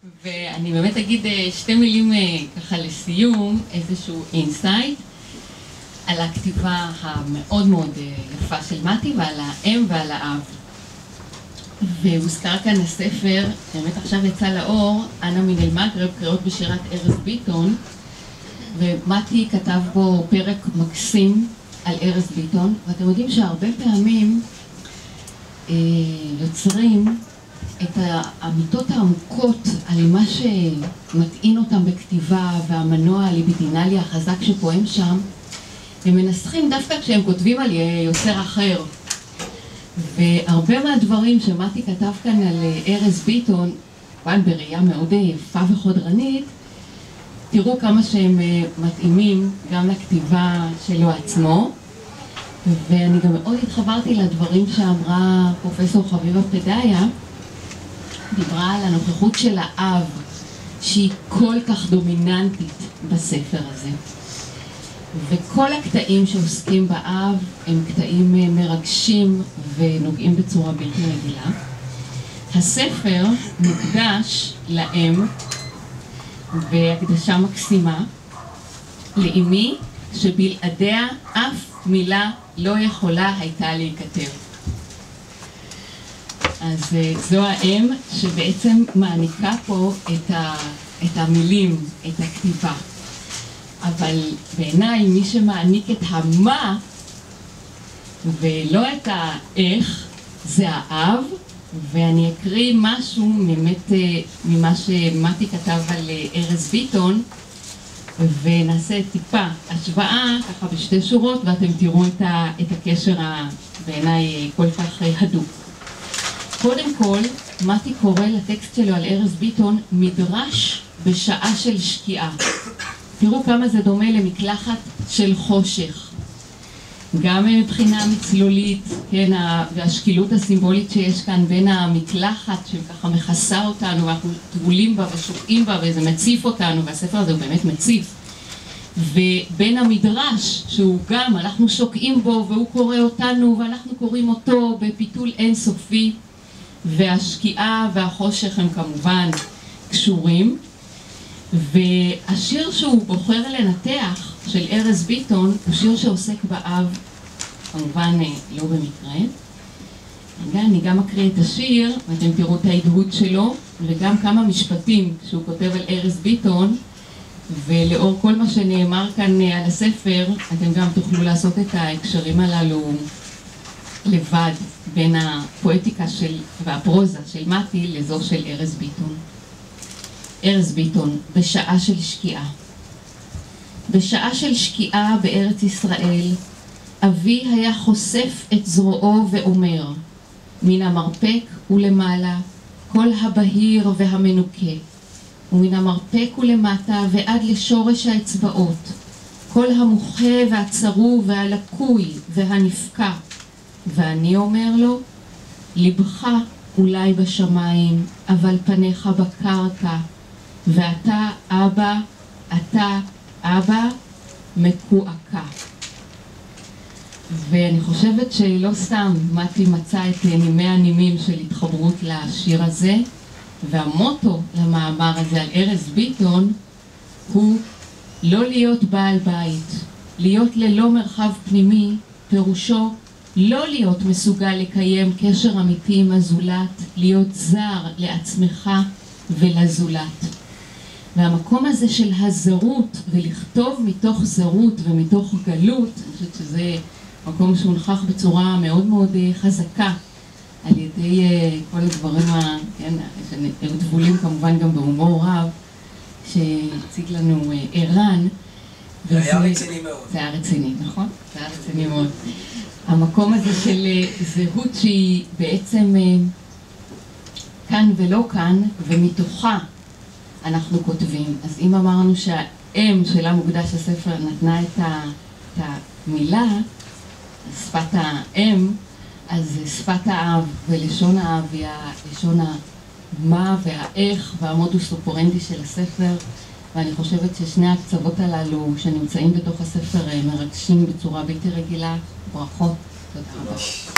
ואני באמת אגיד שתי מילים ככה לסיום, איזשהו אינסייט על הכתיבה המאוד מאוד יפה של מתי ועל האם ועל האב. והוזכר כאן הספר, באמת עכשיו יצא לאור, אנה מן אל-מגרב, קריאות בשירת ארז ביטון, ומתי כתב בו פרק מקסים על ארז ביטון, ואתם יודעים שהרבה פעמים יוצרים את האמיתות העמוקות על מה שמטעין אותם בכתיבה והמנוע הליבידינלי החזק שפועם שם, הם מנסחים דווקא כשהם כותבים על יוצר אחר. והרבה מהדברים שמתי כתב כאן על ארז ביטון, כמובן בראייה מאוד יפה וחודרנית, תראו כמה שהם מתאימים גם לכתיבה שלו עצמו. ואני גם מאוד התחברתי לדברים שאמרה פרופסור חביבה פדאיה, דיברה על הנוכחות של האב, שהיא כל כך דומיננטית בספר הזה. וכל הקטעים שעוסקים באב הם קטעים מרגשים ונוגעים בצורה בלתי רגילה. הספר מוקדש לאם בהקדשה מקסימה, לאמי שבלעדיה אף מילה לא יכולה הייתה להיכתב. אז זו האם שבעצם מעניקה פה את המילים, את הכתיבה. אבל בעיניי מי שמעניק את המה ולא את האיך זה האב, ואני אקריא משהו באמת ממה שמתי כתב על ארז ביטון, ונעשה טיפה השוואה ככה בשתי שורות ואתם תראו את הקשר בעיניי כל כך הדוק. קודם כל, מתי קורא לטקסט שלו על ארז ביטון מדרש בשעה של שקיעה. תראו כמה זה דומה למקלחת של חושך. גם מבחינה מצלולית, כן, והשקילות הסימבולית שיש כאן בין המקלחת שככה מכסה אותנו ואנחנו טבולים בה ושוקעים בה וזה מציף אותנו, והספר הזה הוא באמת מציף. ובין המדרש שהוא גם, אנחנו שוקעים בו והוא קורא אותנו ואנחנו קוראים אותו בפיתול אינסופי, והשקיעה והחושך הם כמובן קשורים. והשיר שהוא בוחר לנתח של ארז ביטון הוא שיר שעוסק באב, כמובן לא במקרה. אני גם אקריא את השיר ואתם תראו את ההדהוד שלו וגם כמה משפטים שהוא כותב על ארז ביטון, ולאור כל מה שנאמר כאן על הספר אתם גם תוכלו לעשות את ההקשרים הללו לבד בין הפואטיקה והפרוזה של מתי לזו של ארז ביטון. ארז ביטון, בשעה של שקיעה. בשעה של שקיעה בארץ ישראל, אבי היה חושף את זרועו ואומר, מן המרפק ולמעלה, כל הבהיר והמנוקה, ומן המרפק ולמטה ועד לשורש האצבעות, כל המוחה והצרוב והלקוי והנפקע. ואני אומר לו, לבך אולי בשמיים, אבל פניך בקרקע, ואתה אבא, אתה אבא מקועקע. ואני חושבת שלא סתם מתי מצא את נימי הנימים של התחברות לשיר הזה, והמוטו למאמר הזה על ארז ביטון הוא לא להיות בעל בית, להיות ללא מרחב פנימי, פירושו לא להיות מסוגל לקיים קשר אמיתי עם הזולת, להיות זר לעצמך ולזולת. והמקום הזה של הזרות, ולכתוב מתוך זרות ומתוך גלות, אני חושבת שזה מקום שהונכח בצורה מאוד מאוד חזקה על ידי כל הדברים שדבולים כמובן גם בהומור רב שהציג לנו ערן. זה היה רציני מאוד. זה היה רציני, נכון? זה היה רציני מאוד. המקום הזה של זהות שהיא בעצם כאן ולא כאן, ומתוכה אנחנו כותבים. אז אם אמרנו שהאם שלה מוקדש הספר נתנה את המילה, שפת האם, אז שפת האב ולשון האב היא לשון המה והאיך והמודוס אופרנדי של הספר, ואני חושבת ששני הקצוות הללו שנמצאים בתוך הספר מרגשים בצורה בלתי רגילה. ברכות, תודה רבה.